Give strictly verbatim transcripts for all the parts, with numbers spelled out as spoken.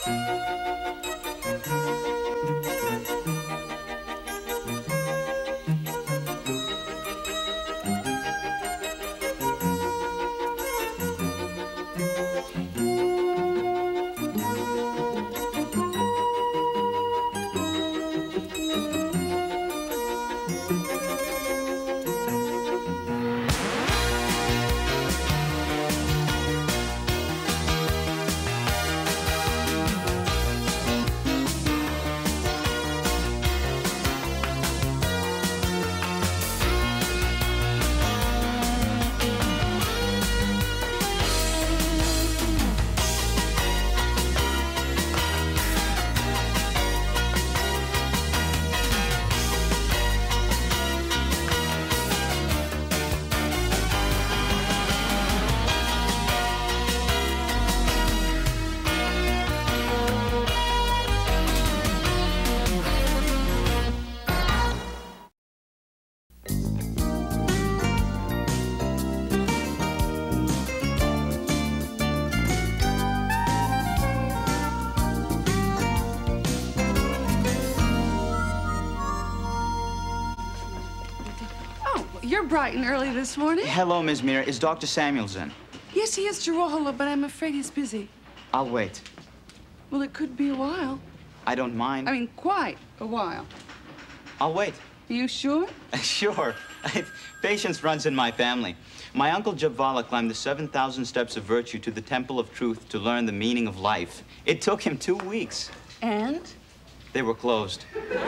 You're bright and early this morning. Hello, Miz Mira. Is Doctor Samuels in? Yes, he is, Girola, but I'm afraid he's busy. I'll wait. Well, it could be a while. I don't mind. I mean, quite a while. I'll wait. Are you sure? Sure. Patience runs in my family. My uncle Javala climbed the seven thousand steps of virtue to the Temple of Truth to learn the meaning of life. It took him two weeks. And? They were closed.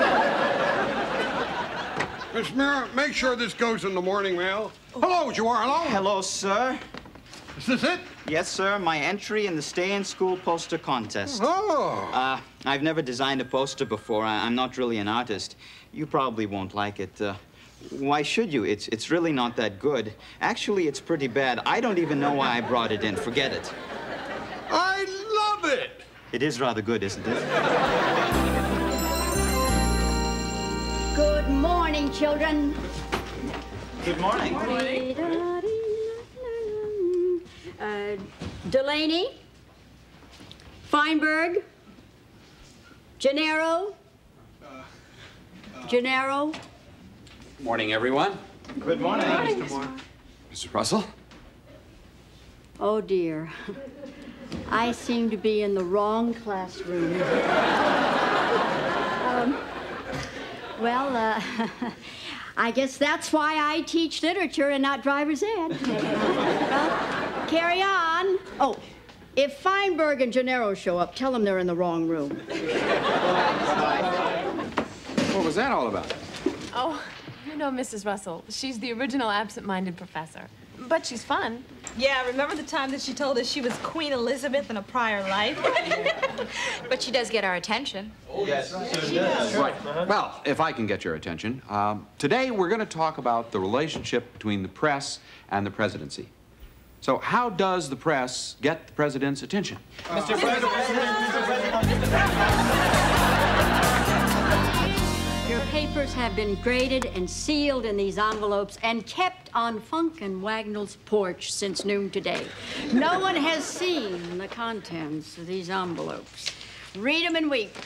Miss Mira, make sure this goes in the morning mail. Hello, Girola. Hello, sir. Is this it? Yes, sir. My entry in the stay-in-school poster contest. Oh. Uh, I've never designed a poster before. I I'm not really an artist. You probably won't like it. Uh, why should you? It's, it's really not that good. Actually, it's pretty bad. I don't even know why I brought it in. Forget it. I love it. It is rather good, isn't it? Good morning, children. Good morning. Uh, Delaney, Feinberg, Gennaro, Gennaro. Morning, everyone. Good morning. Good morning, Mister Moore. Mister Russell? Oh, dear. I seem to be in the wrong classroom. um, well, uh, I guess that's why I teach literature and not driver's ed. Well, carry on. Oh, if Feinberg and Gennaro show up, tell them they're in the wrong room. What was that all about? Oh, you know Missus Russell. She's the original absent-minded professor. But she's fun. Yeah, remember the time that she told us she was Queen Elizabeth in a prior life? But she does get our attention. Oh, yes, she does. Right. Well, if I can get your attention, um, today we're going to talk about the relationship between the press and the presidency. So how does the press get the president's attention? Uh, Mister President, Mister President, Mister Your papers have been graded and sealed in these envelopes and kept on Funk and Wagnall's porch since noon today. No one has seen the contents of these envelopes. Read them and weep.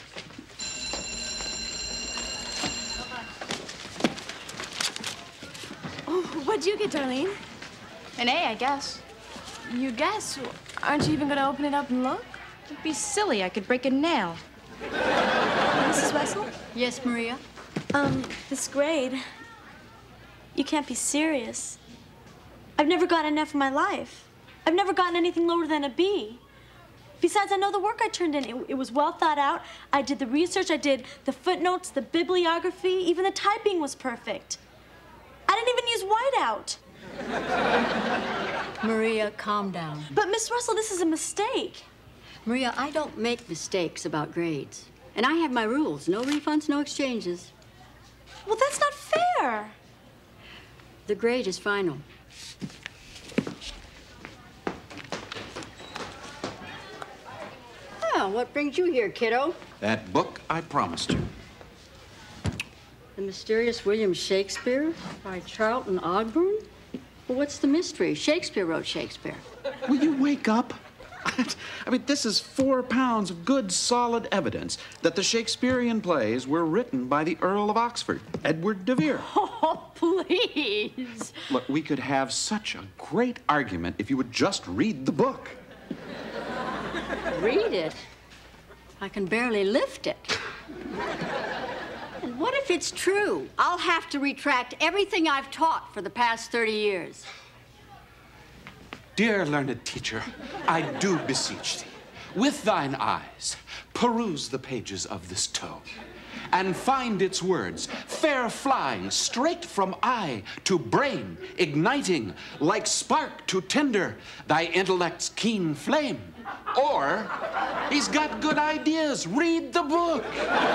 Oh, what'd you get, Darlene? An A, I guess. You guess? Aren't you even going to open it up and look? It'd be silly. I could break a nail. Missus Russell? Yes, Maria? Um, this grade, you can't be serious. I've never gotten an F in my life. I've never gotten anything lower than a B. Besides, I know the work I turned in. It, it was well thought out. I did the research, I did the footnotes, the bibliography, even the typing was perfect. I didn't even use whiteout. Maria, calm down. But, Miss Russell, this is a mistake. Maria, I don't make mistakes about grades. And I have my rules. No refunds, no exchanges. Well, that's not fair. The grade is final. Oh, what brings you here, kiddo? That book I promised you. The Mysterious William Shakespeare by Charlton Ogburn? Well, what's the mystery? Shakespeare wrote Shakespeare. Will you wake up? What? I mean, this is four pounds of good, solid evidence that the Shakespearean plays were written by the Earl of Oxford, Edward de Vere. Oh, please. Look, we could have such a great argument if you would just read the book. Read it? I can barely lift it. And what if it's true? I'll have to retract everything I've taught for the past thirty years. Dear learned teacher, I do beseech thee, with thine eyes, peruse the pages of this tome, and find its words, fair flying, straight from eye to brain, igniting, like spark to tinder, thy intellect's keen flame. Or, he's got good ideas, read the book.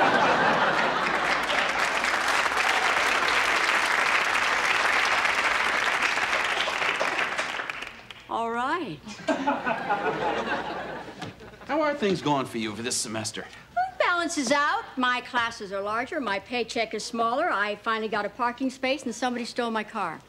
All right. How are things going for you for this semester? Well, it balances out. My classes are larger, my paycheck is smaller. I finally got a parking space and somebody stole my car.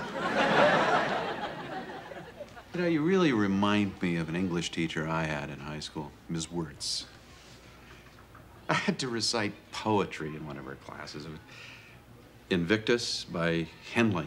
You know, you really remind me of an English teacher I had in high school, Miz Wirtz. I had to recite poetry in one of her classes. It was Invictus by Henley.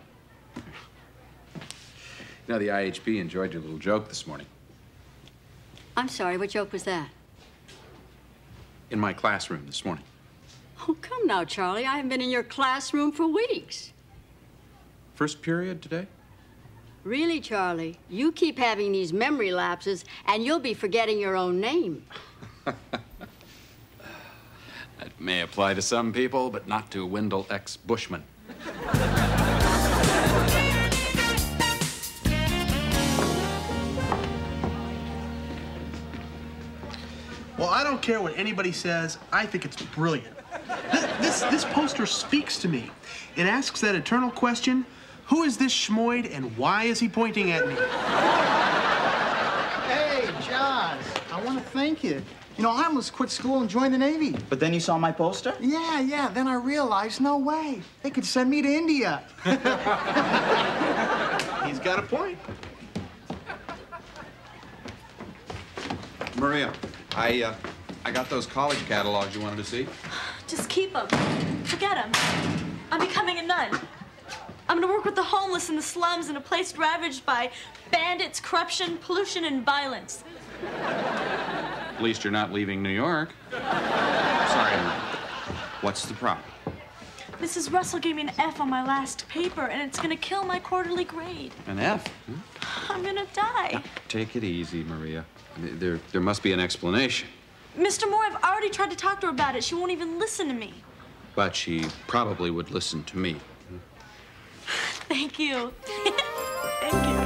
You know, the I H P enjoyed your little joke this morning. I'm sorry, what joke was that? In my classroom this morning. Oh, come now, Charlie. I haven't been in your classroom for weeks. First period today? Really, Charlie, you keep having these memory lapses, and you'll be forgetting your own name. That may apply to some people, but not to Wendell X. Bushman. Well, I don't care what anybody says. I think it's brilliant. This, this, this poster speaks to me. It asks that eternal question, who is this schmoid and why is he pointing at me? Hey, John, I want to thank you. You know, I almost quit school and joined the Navy. But then you saw my poster? Yeah, yeah, then I realized, no way. They could send me to India. He's got a point. Maria, I, uh, I got those college catalogs you wanted to see. Just keep them. Forget them. I'm becoming a nun. I'm gonna work with the homeless in the slums in a place ravaged by bandits, corruption, pollution, and violence. At least you're not leaving New York. Sorry, what's the problem? Missus Russell gave me an F on my last paper, and it's gonna kill my quarterly grade. An F? Hmm? I'm gonna die. Take it easy, Maria. There, there must be an explanation. Mister Moore, I've already tried to talk to her about it. She won't even listen to me. But she probably would listen to me. Thank you. Thank you.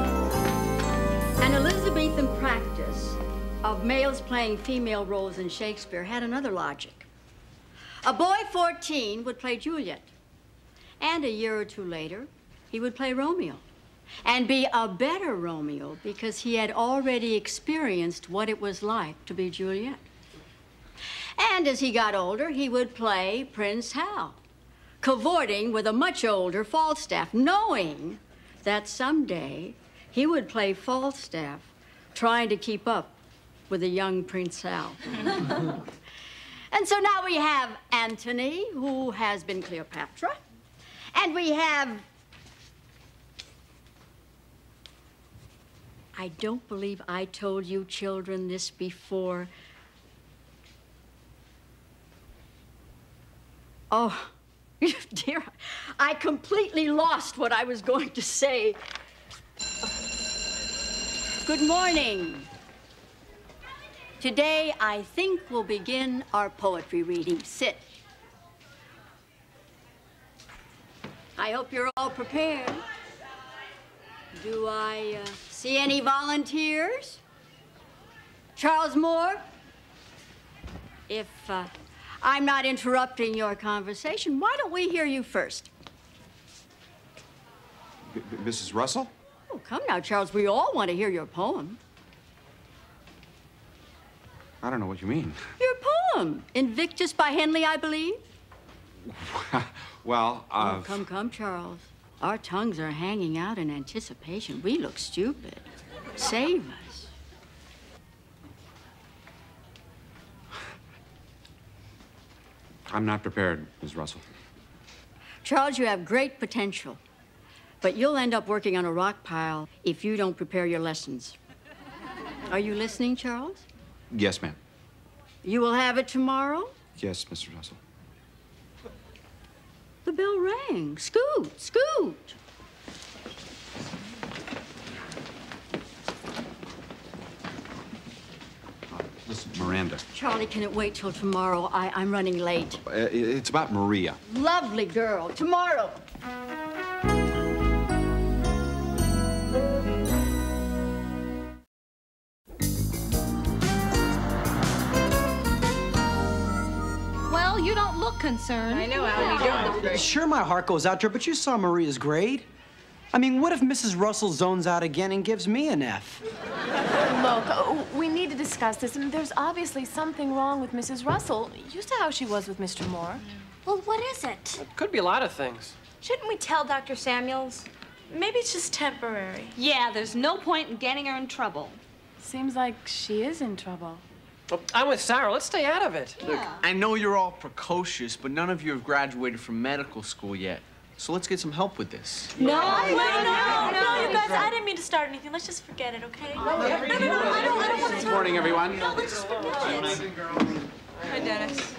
An Elizabethan practice of males playing female roles in Shakespeare had another logic. A boy fourteen would play Juliet, and a year or two later, he would play Romeo, and be a better Romeo because he had already experienced what it was like to be Juliet. And as he got older, he would play Prince Hal, cavorting with a much older Falstaff, knowing that someday he would play Falstaff, trying to keep up with a young Prince Hal. And so now we have Antony, who has been Cleopatra, and we have... I don't believe I told you children this before. Oh, dear, I completely lost what I was going to say. Good morning. Today, I think we'll begin our poetry reading. Sit. I hope you're all prepared. Do I uh, see any volunteers? Charles Moore? If uh, I'm not interrupting your conversation, why don't we hear you first? B Missus Russell? Oh, come now, Charles. We all want to hear your poem. I don't know what you mean. Your poem, Invictus by Henley, I believe. Well, uh... Oh, come, come, Charles. Our tongues are hanging out in anticipation. We look stupid. Save us. I'm not prepared, Miz Russell. Charles, you have great potential, but you'll end up working on a rock pile if you don't prepare your lessons. Are you listening, Charles? Yes, ma'am. You will have it tomorrow? Yes, Mister Russell. The bell rang. Scoot, scoot. Listen, Miranda. Charlie, can it wait till tomorrow? I, I'm running late. Uh, it's about Maria. Lovely girl. Tomorrow. Well, you don't look concerned. I know, Al, you don't. Sure, my heart goes out to her, but you saw Maria's grade. I mean, what if Missus Russell zones out again and gives me an F? Look, uh, we need to discuss this, and there's obviously something wrong with Missus Russell. You saw how she was with Mister Moore. Well, what is it? It could be a lot of things. Shouldn't we tell Doctor Samuels? Maybe it's just temporary. Yeah, there's no point in getting her in trouble. Seems like she is in trouble. Well, I'm with Sarah. Let's stay out of it. Look, I know you're all precocious, but none of you have graduated from medical school yet. So let's get some help with this. No, no, no, no, no, you guys, I didn't mean to start anything. Let's just forget it, okay? No, no, no, no, I don't, I don't want to. Good morning, everyone. No, let's just forget it. Hi, Dennis.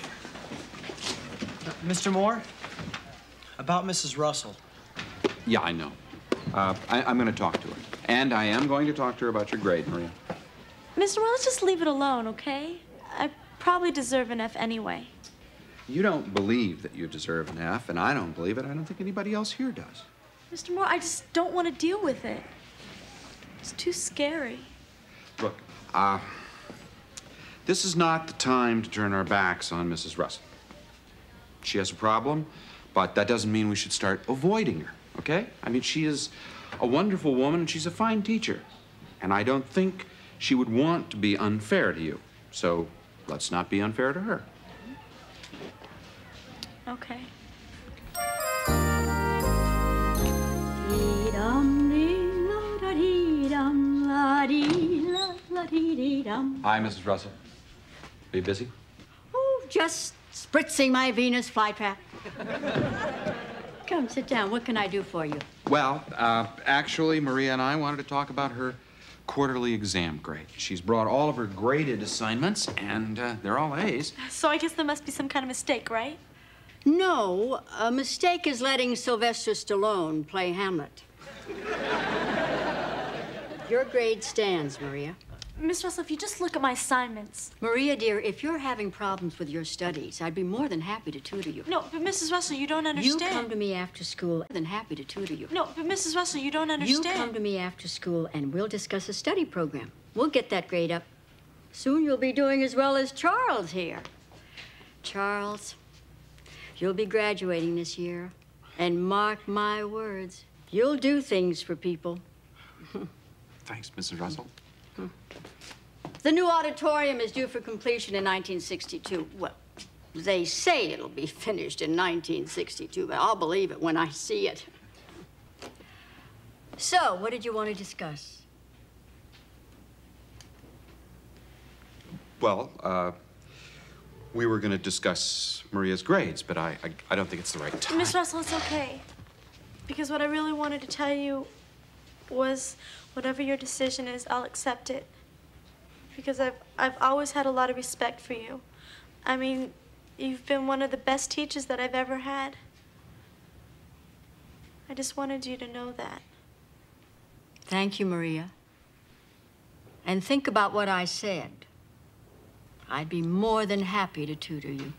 Mister Moore, about Missus Russell. Yeah, I know. Uh, I, I'm going to talk to her. And I am going to talk to her about your grade, Maria. Mister Moore, let's just leave it alone, okay? I probably deserve an F anyway. You don't believe that you deserve an F, and I don't believe it. I don't think anybody else here does. Mister Moore, I just don't want to deal with it. It's too scary. Look, uh, this is not the time to turn our backs on Missus Russell. She has a problem, but that doesn't mean we should start avoiding her, okay? I mean, she is a wonderful woman, and she's a fine teacher. And I don't think she would want to be unfair to you. So let's not be unfair to her. Okay. Hi, Missus Russell. Are you busy? Oh, just spritzing my Venus flytrap. Come, sit down. What can I do for you? Well, uh, actually, Maria and I wanted to talk about her quarterly exam grade. She's brought all of her graded assignments, and uh, they're all A's. So I guess there must be some kind of mistake, right? No, a mistake is letting Sylvester Stallone play Hamlet. Your grade stands, Maria. Miss Russell, if you just look at my assignments. Maria, dear, if you're having problems with your studies, I'd be more than happy to tutor you. No, but Missus Russell, you don't understand. You come to me after school, then happy to tutor you. No, but Missus Russell, you don't understand. You come to me after school, and we'll discuss a study program. We'll get that grade up. Soon you'll be doing as well as Charles here. Charles, you'll be graduating this year. And mark my words, you'll do things for people. Thanks, Missus Russell. The new auditorium is due for completion in nineteen sixty-two. Well, they say it'll be finished in nineteen sixty-two, but I'll believe it when I see it. So, what did you want to discuss? Well, uh, we were going to discuss Maria's grades, but I, I, I don't think it's the right time. Miss Russell, it's okay. Because what I really wanted to tell you was whatever your decision is, I'll accept it. Because I've, I've always had a lot of respect for you. I mean, you've been one of the best teachers that I've ever had. I just wanted you to know that. Thank you, Maria. And think about what I said. I'd be more than happy to tutor you.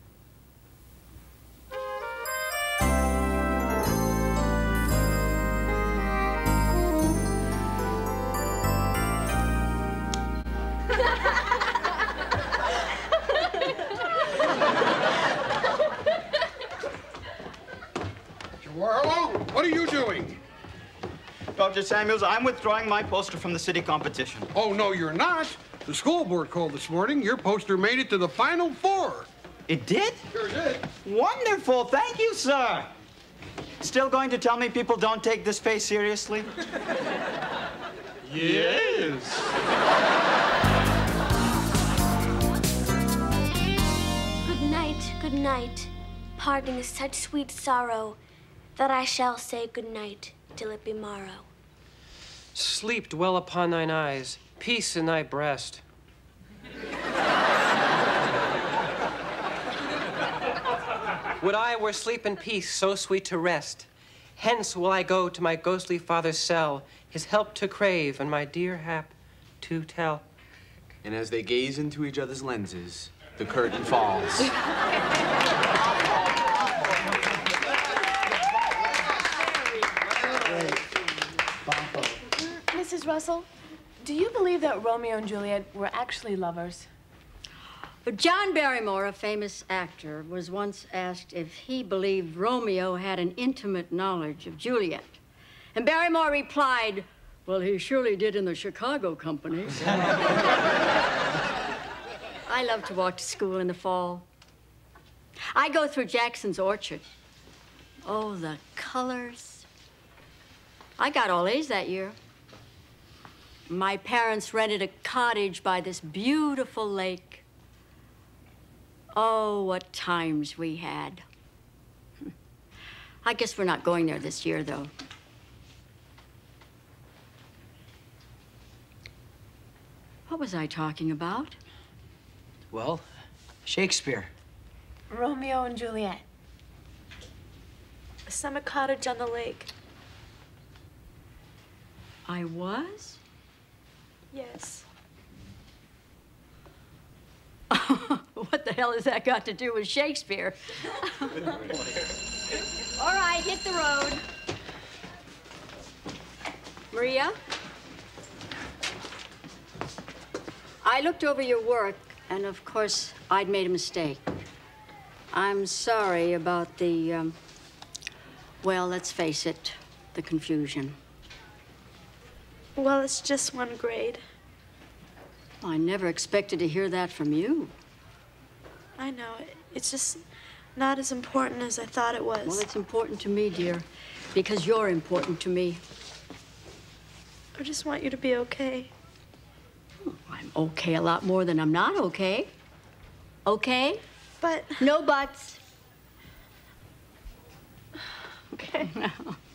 Hello? What are you doing? Doctor Samuels, I'm withdrawing my poster from the city competition. Oh, no, you're not. The school board called this morning. Your poster made it to the final four. It did? Sure did. Wonderful. Thank you, sir. Still going to tell me people don't take this face seriously? Yes. Good night. Good night. Parting is such sweet sorrow that I shall say good night till it be morrow. Sleep dwell upon thine eyes, peace in thy breast. Would I were sleep and peace so sweet to rest. Hence will I go to my ghostly father's cell, his help to crave and my dear hap to tell. And as they gaze into each other's lenses, the curtain falls. Missus Russell, do you believe that Romeo and Juliet were actually lovers? John Barrymore, a famous actor, was once asked if he believed Romeo had an intimate knowledge of Juliet. And Barrymore replied, well, he surely did in the Chicago company. I love to walk to school in the fall. I go through Jackson's orchard. Oh, the colors. I got all A's that year. My parents rented a cottage by this beautiful lake. Oh, what times we had. I guess we're not going there this year, though. What was I talking about? Well, Shakespeare. Romeo and Juliet. A summer cottage on the lake. I was? Yes. What the hell has that got to do with Shakespeare? All right, hit the road. Maria? I looked over your work, and of course, I'd made a mistake. I'm sorry about the, um, well, let's face it, the confusion. Well, it's just one grade. I never expected to hear that from you. I know. It's just not as important as I thought it was. Well, it's important to me, dear, because you're important to me. I just want you to be okay. I'm okay a lot more than I'm not okay. Okay? But... No buts. Okay, now.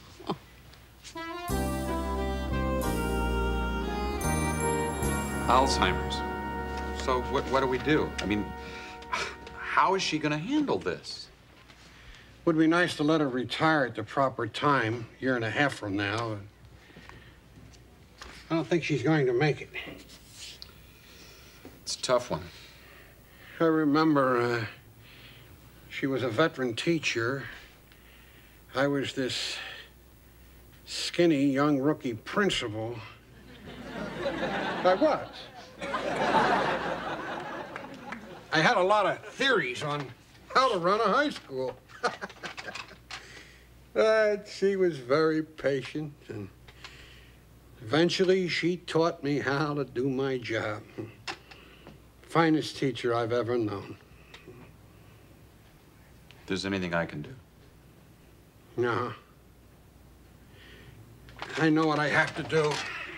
Alzheimer's. So what, what do we do? I mean, how is she going to handle this? Would be nice to let her retire at the proper time, a year and a half from now. I don't think she's going to make it. It's a tough one. I remember uh, she was a veteran teacher. I was this skinny young rookie principal. I was. I had a lot of theories on how to run a high school. But she was very patient, and eventually she taught me how to do my job. Finest teacher I've ever known. If there's anything I can do. No. I know what I have to do.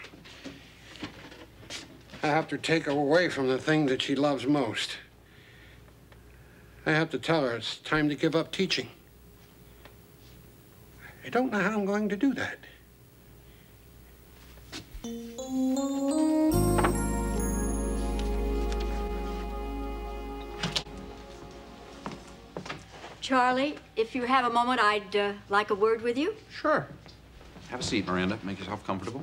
I have to take her away from the thing that she loves most. I have to tell her it's time to give up teaching. I don't know how I'm going to do that. Charlie, if you have a moment, I'd uh, like a word with you. Sure. Have a seat, Miranda. Make yourself comfortable.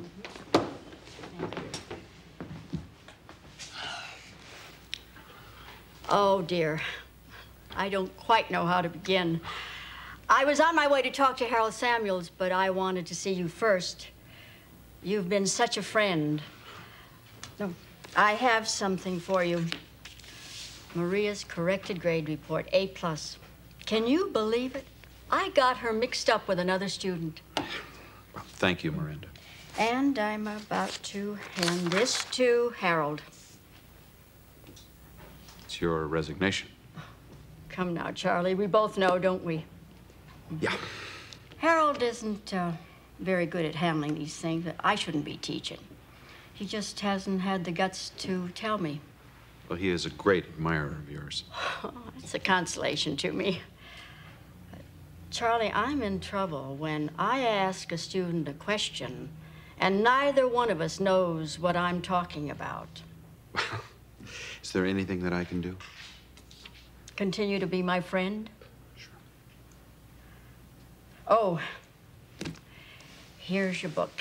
Oh, dear. I don't quite know how to begin. I was on my way to talk to Harold Samuels, but I wanted to see you first. You've been such a friend. No, I have something for you. Maria's corrected grade report, A plus. Can you believe it? I got her mixed up with another student. Well, thank you, Miranda. And I'm about to hand this to Harold. It's your resignation. Come now, Charlie. We both know, don't we? Yeah. Harold isn't uh, very good at handling these things. I shouldn't be teaching. He just hasn't had the guts to tell me. Well, he is a great admirer of yours. It's a consolation to me. Charlie, I'm in trouble when I ask a student a question and neither one of us knows what I'm talking about. Is there anything that I can do? Continue to be my friend? Sure. Oh, here's your book.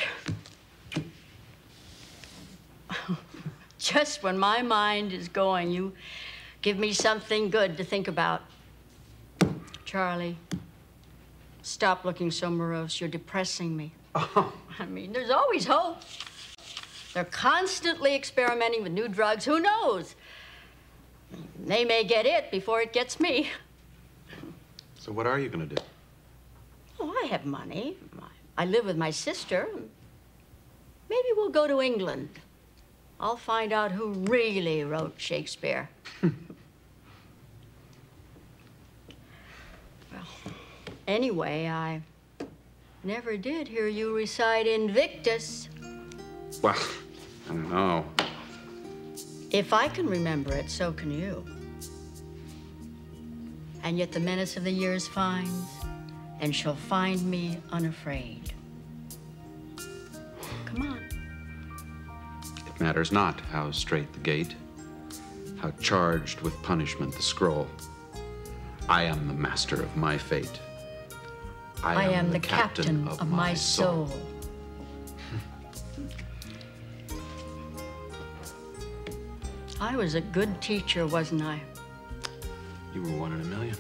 Just when my mind is going, you give me something good to think about. Charlie, stop looking so morose. You're depressing me. Oh. I mean, there's always hope. They're constantly experimenting with new drugs. Who knows? They may get it before it gets me. So what are you going to do? Oh, I have money. I live with my sister. Maybe we'll go to England. I'll find out who really wrote Shakespeare. Well, anyway, I never did hear you recite Invictus. Well, I don't know. If I can remember it, so can you. And yet the menace of the years finds, and shall find me unafraid. Come on. It matters not how straight the gate, how charged with punishment the scroll. I am the master of my fate. I, I am, am the, the captain, captain of, of my, my soul. soul. I was a good teacher, wasn't I? You were one in a million.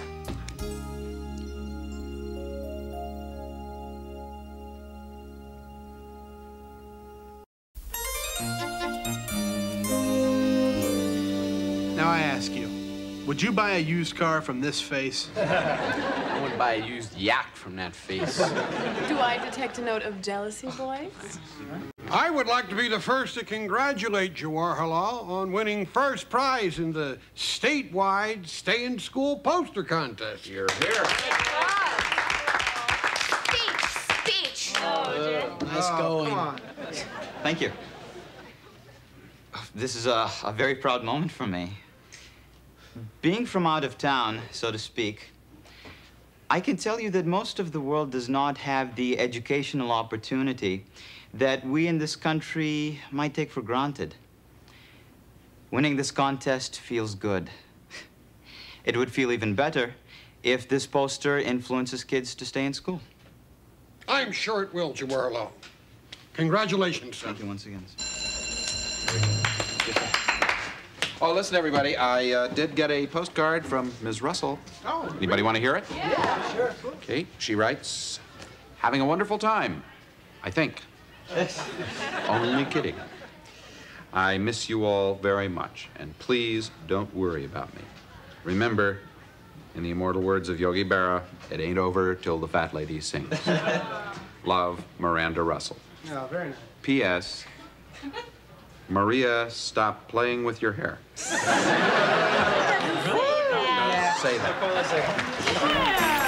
Now I ask you, would you buy a used car from this face? I wouldn't buy a used yak from that face. Do I detect a note of jealousy, boys? I would like to be the first to congratulate Jawaharlal on winning first prize in the statewide Stay in School poster contest. You're here. Speech, speech. Oh, nice going. Come on. Thank you. This is a, a very proud moment for me. Being from out of town, so to speak, I can tell you that most of the world does not have the educational opportunity that we in this country might take for granted. Winning this contest feels good. It would feel even better if this poster influences kids to stay in school. I'm sure it will, Jawaharlal. Congratulations, sir. Thank you once again. Oh, listen, everybody. I uh, did get a postcard from Miz Russell. Oh. Anybody want to hear it? Yeah, sure. Okay. She writes, having a wonderful time, I think. Only kidding. I miss you all very much, and please don't worry about me. Remember, in the immortal words of Yogi Berra, it ain't over till the fat lady sings. Love, Miranda Russell. Oh, very nice. P S Maria, stop playing with your hair. Yeah. Say that. Yeah.